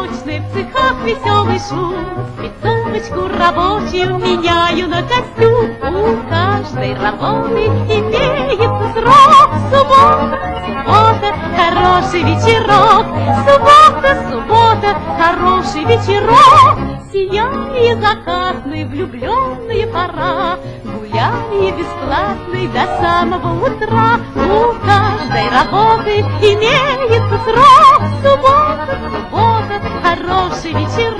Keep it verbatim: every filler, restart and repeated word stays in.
молочной в цехах веселый шум. Спецовочку рабочую меняю на костюм. У каждой работы имеется срок. Суббота, суббота, хороший вечерок. Суббота, суббота, хороший вечерок. Сияние закатной, влюбленные пора. Гуляния бесплатной до самого утра. У каждой работы имеется срок. Суббота, суббота, хороший вечерок.